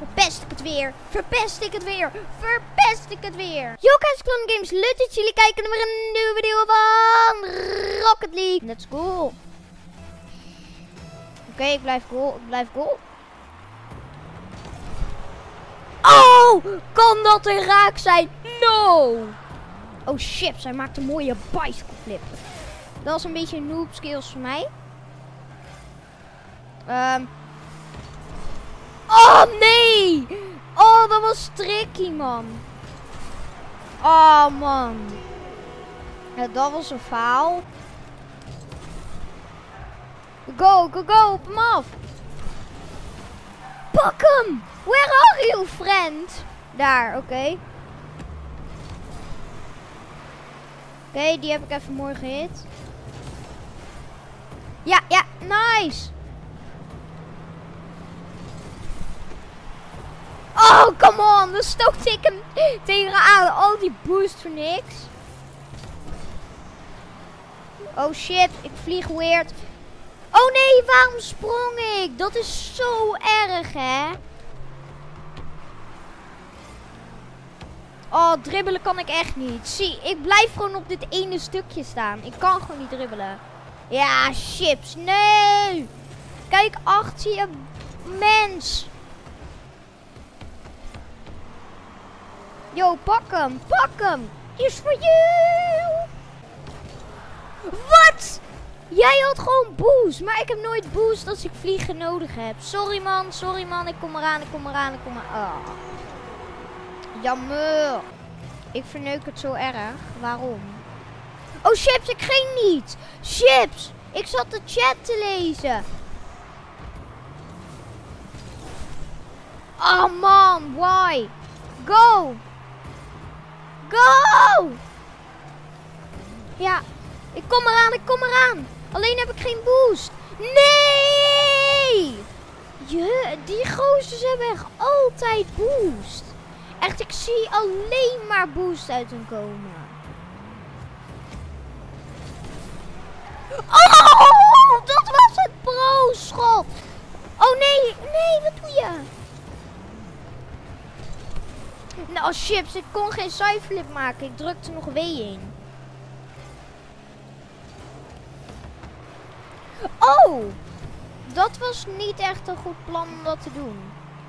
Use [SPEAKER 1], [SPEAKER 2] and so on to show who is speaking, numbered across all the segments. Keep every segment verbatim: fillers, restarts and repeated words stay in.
[SPEAKER 1] Verpest ik het weer. Verpest ik het weer. Verpest ik het weer. Yo guys, Clone Games. Leuk dat jullie kijken naar weer een nieuwe video van Rocket League. Let's go. Oké, okay, ik blijf goal. Ik blijf goal. Oh, kan dat er raak zijn? No. Oh shit, hij maakt een mooie bicycle flip. Dat was een beetje noob skills voor mij. Um. Oh nee! Oh, dat was tricky, man. Oh man. Ja, dat was een faal. Go, go, go, op hem af. Pak hem! Where are you, friend? Daar, oké. Okay. Oké, okay, die heb ik even mooi gehit. Ja, ja, nice. Oh, come on. Dan stoot ik hem tegenaan. Al die boost voor niks. Oh shit, ik vlieg weird. Oh nee, waarom sprong ik? Dat is zo erg, hè? Oh, dribbelen kan ik echt niet. Zie, ik blijf gewoon op dit ene stukje staan. Ik kan gewoon niet dribbelen. Ja, chips. Nee. Kijk achter je, mens. Yo, pak hem. Pak hem. Is voor you. Wat? Jij had gewoon boost. Maar ik heb nooit boost als ik vliegen nodig heb. Sorry man, sorry man. Ik kom eraan, ik kom eraan, ik kom eraan. Oh. Jammer. Ik verneuk het zo erg. Waarom? Oh, Chips, ik ging niet. Chips, ik zat de chat te lezen. Oh man, why? Go. Go. Ja, ik kom eraan, ik kom eraan. Alleen heb ik geen boost. Nee. Je, die gozers hebben echt altijd boost. Echt, ik zie alleen maar boost uit hem komen. Oh, dat was het pro-schot. Oh nee, nee, wat doe je? Nou, chips, ik kon geen sideflip maken. Ik drukte nog W in. Oh, dat was niet echt een goed plan om dat te doen.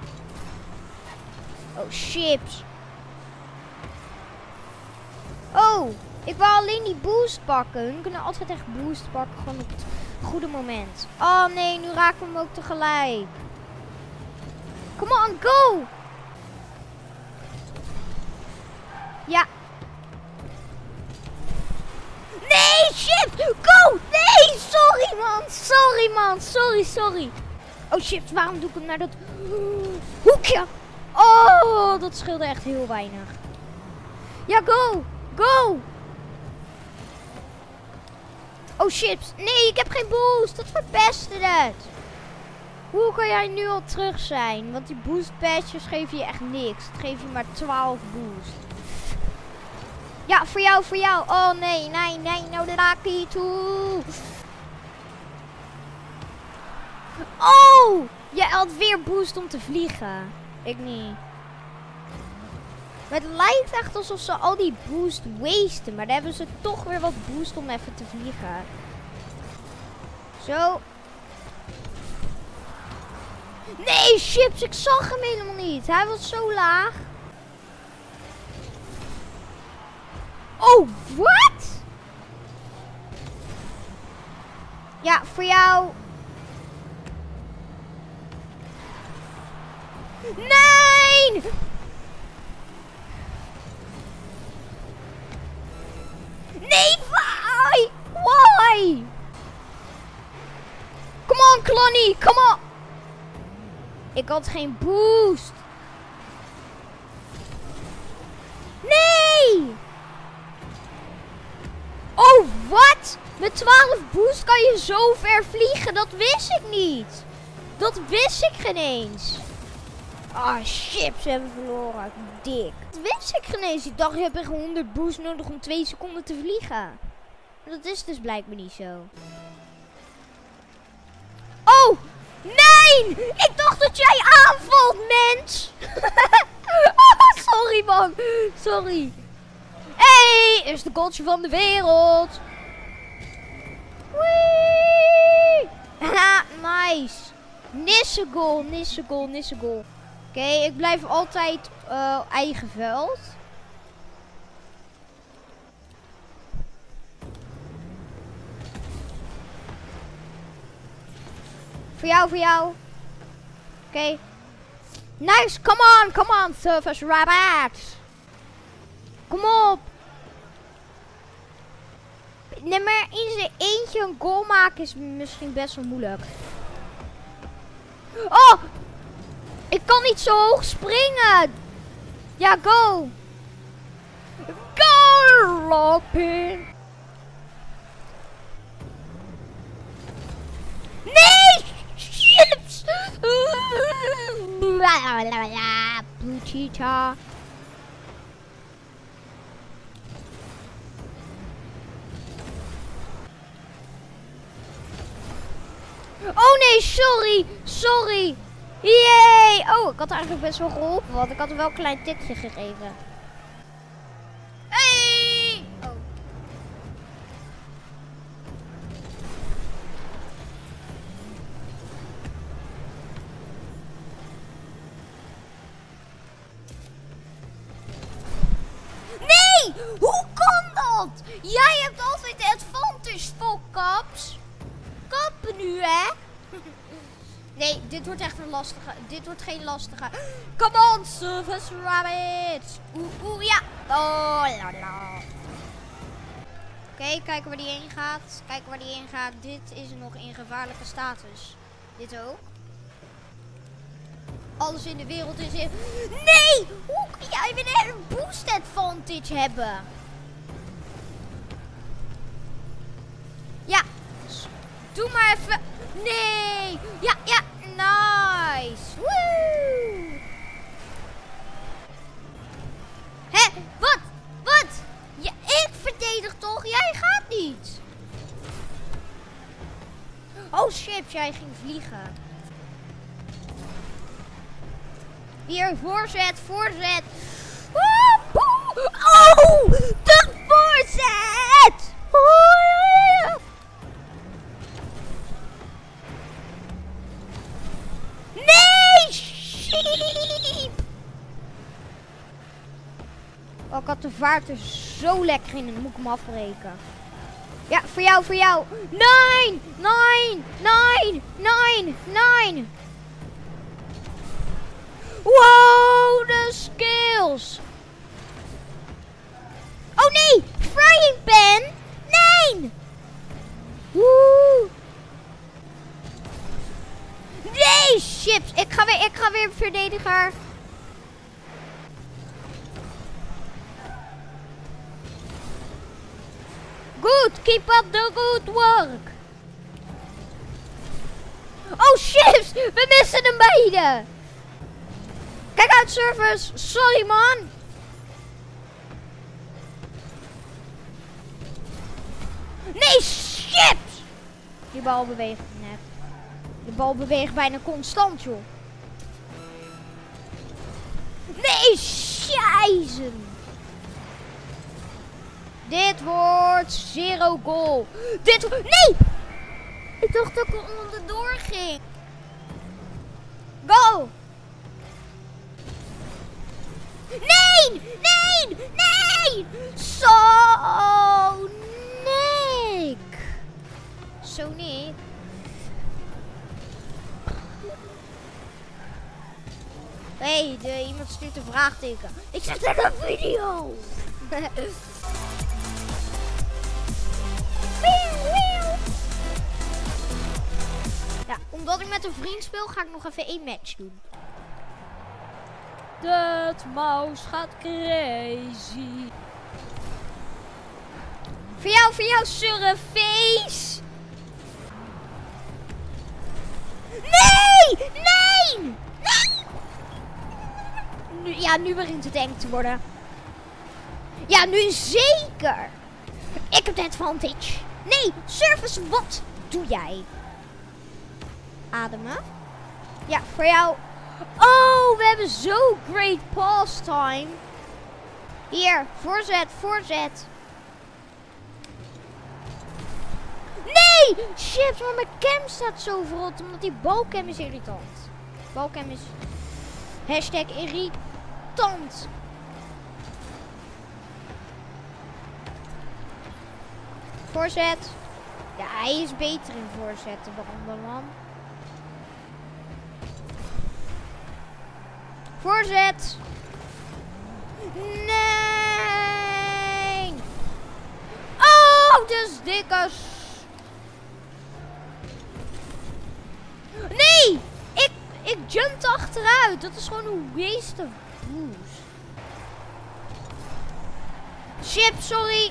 [SPEAKER 1] Oh, chips. Oh, ik wou alleen die boost pakken. We kunnen altijd echt boost pakken, gewoon op het goede moment. Oh nee, nu raken we hem ook tegelijk. Come on, go! Ja. Nee, chips, go! Nee, sorry man, sorry man, sorry, sorry. Oh chips, waarom doe ik hem naar dat hoekje? Oh, dat scheelde echt heel weinig. Ja, go! Go! Oh, chips. Nee, ik heb geen boost. Dat verpestte het. Hoe kan jij nu al terug zijn? Want die boost patches geven je echt niks. Het geeft je maar twaalf boost. Ja, voor jou, voor jou. Oh, nee, nee, nee. Nou, de raak toe. Oh! Jij had weer boost om te vliegen. Ik niet. Maar het lijkt echt alsof ze al die boost wasten. Maar dan hebben ze toch weer wat boost om even te vliegen. Zo. Nee, chips. Ik zag hem helemaal niet. Hij was zo laag. Oh, wat? Ja, voor jou. Nee! Nee, why? Why? Come on, Clonny, come on. Ik had geen boost. Nee! Oh, wat? Met twaalf boost kan je zo ver vliegen. Dat wist ik niet. Dat wist ik geen eens. Ah, shit, ze hebben verloren. Dik. Dat wist ik geen eens. Ik dacht, je hebt echt honderd boost nodig om twee seconden te vliegen. Maar dat is dus blijkbaar niet zo. Oh! Nee! Ik dacht dat jij aanvalt, mens! Sorry. Hey, eerste goaltje van de wereld. Wee. Ha, nice. Nisse goal, Nisse goal, Nisse goal. Oké, okay, ik blijf altijd uh, eigen veld. Voor jou, voor jou. Oké. Okay. Nice, come on, come on, Surface Rabbit. Kom op. Nee, maar in zijn eentje een goal maken is misschien best wel moeilijk. Oh! Ik kan niet zo hoog springen. Ja, go. Go, Lockpin. Nee! Chips! Blue cheetah. Oh nee, sorry. Sorry. Yay. Oh, ik had eigenlijk best wel geholpen, want ik had er wel een klein tikje gegeven. Hey! Oh. Nee! Hoe kan dat? Jij hebt altijd de advantage, Fokkaps. Kappen nu, hè? Nee, dit wordt echt een lastige. Dit wordt geen lastige. Come on, Surface Rabbit. Oeh, oeh, ja. Oh, la la. Oké, okay, kijken waar die heen gaat. Kijken waar die heen gaat. Dit is nog in gevaarlijke status. Dit ook. Alles in de wereld is in... Nee! Hoe kan jij weer een boost advantage hebben? Ja. Doe maar even. Nee. Ja, ja. Nice. Woe. Hé, wat? Wat? Ja, ik verdedig toch? Jij gaat niet. Oh shit, jij ging vliegen. Hier, voorzet, voorzet. Oh, de voorzet. Oh. Nee, sheep. Oh, ik had de vaart er zo lekker in en dan moet ik hem afbreken. Ja, voor jou, voor jou. Nee, nee, nee, nee, nee. Wow, de skills. Oh nee, frying pan. Nee. Woe. Nee, chips. Ik ga weer, ik ga weer verdediger. Good, keep up the good work. Oh chips, we missen hem beide. Kijk uit, Surface. Sorry, man. Nee, chips. Die bal beweegt net. De bal beweegt bijna constant, joh. Nee, scheisse. Dit wordt zero goal. Dit wordt... Nee! Ik dacht dat ik er onderdoor ging. Go! Nee! Nee! Nee! Zo, Nick! Zo, Nick. Hé, hey, iemand stuurt een vraagteken. Ik zet er een video! Ja, omdat ik met een vriend speel, ga ik nog even één match doen. De mouse gaat crazy. Voor jou, voor jou, surface. Nee! Nee! Nee! Nu, ja, nu begint het eng te worden. Ja, nu zeker. Ik heb de advantage. Nee, Surface, wat doe jij? Ademen. Ja, voor jou. Oh, we hebben zo great pastime. Hier, voorzet, voorzet. Nee! Chips, maar mijn cam staat zo verrot. Omdat die balcam is irritant. Balcam is... Hashtag irritant. Voorzet. Ja, hij is beter in voorzetten, Branderman. Voorzet. Nee. Oh, dus dikke. Nee, ik, ik jumpte achteruit. Dat is gewoon een waste of boost. Chip, sorry.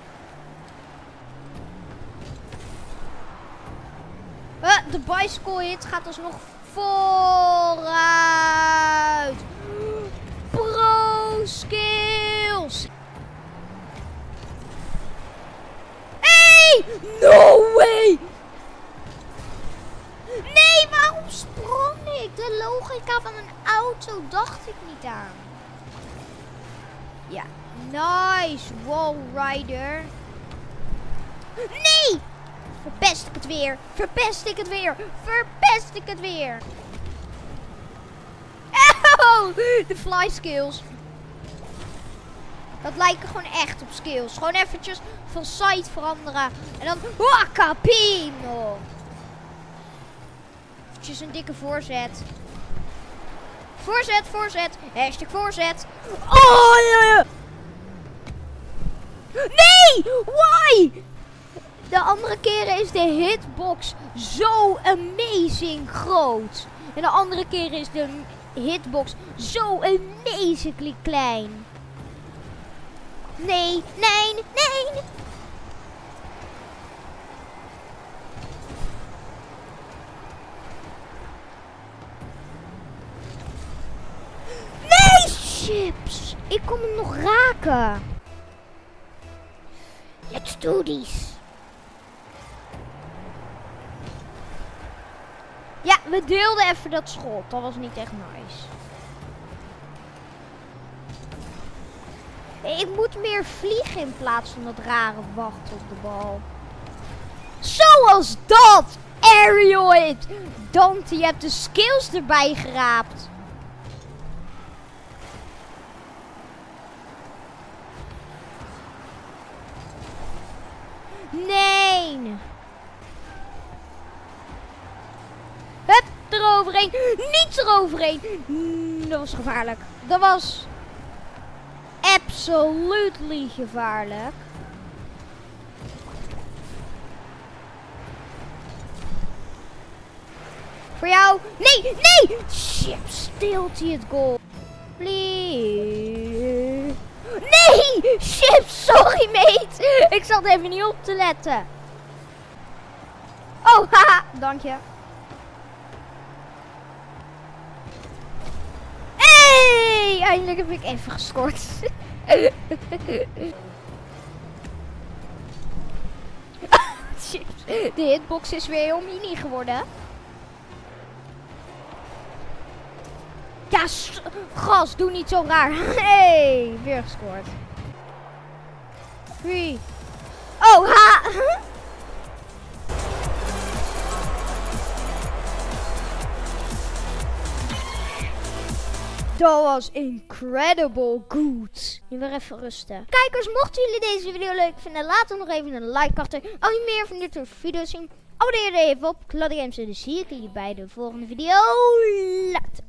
[SPEAKER 1] Uh, de bicycle hit gaat alsnog vooruit. Pro skills. Hey! No way! Nee, waarom sprong ik? De logica van een auto dacht ik niet aan. Ja, nice wallrider. Nee! Verpest ik het weer. Verpest ik het weer. Verpest ik het weer. Oh, de fly skills. Dat lijken gewoon echt op skills. Gewoon eventjes van site veranderen. En dan Wakapino. Eventjes een dikke voorzet. Voorzet, voorzet. Hashtag voorzet. Oh, ja. Nee! Why? De andere keren is de hitbox zo amazing groot. En de andere keren is de hitbox zo amazingly klein. Nee, nee, nee. Nee, chips. Ik kon hem nog raken. Let's do this. Ja, we deelden even dat schot. Dat was niet echt nice. Ik moet meer vliegen in plaats van dat rare wachten op de bal. Zoals dat! Aerial hit! Dante, je hebt de skills erbij geraapt. Nee! Hup, eroverheen. Niet eroverheen. Mm, dat was gevaarlijk. Dat was absolutely gevaarlijk. Voor jou. Nee, nee. Chip, steelt hij het goal. Please. Nee, Chip, sorry mate. Ik zat even niet op te letten. Oh, haha, dank je. Hey, eindelijk heb ik even gescoord. Chips, de hitbox is weer heel mini geworden. Ja, gas, doe niet zo raar. Hey, weer gescoord. Wie? Oh, ha! Dat was incredible good. Nu weer even rusten. Kijkers, mochten jullie deze video leuk vinden, laat dan nog even een like achter. Als je meer van dit soort video's zien, abonneer je er even op. Claudia Games en dan zie ik jullie bij de volgende video. Later.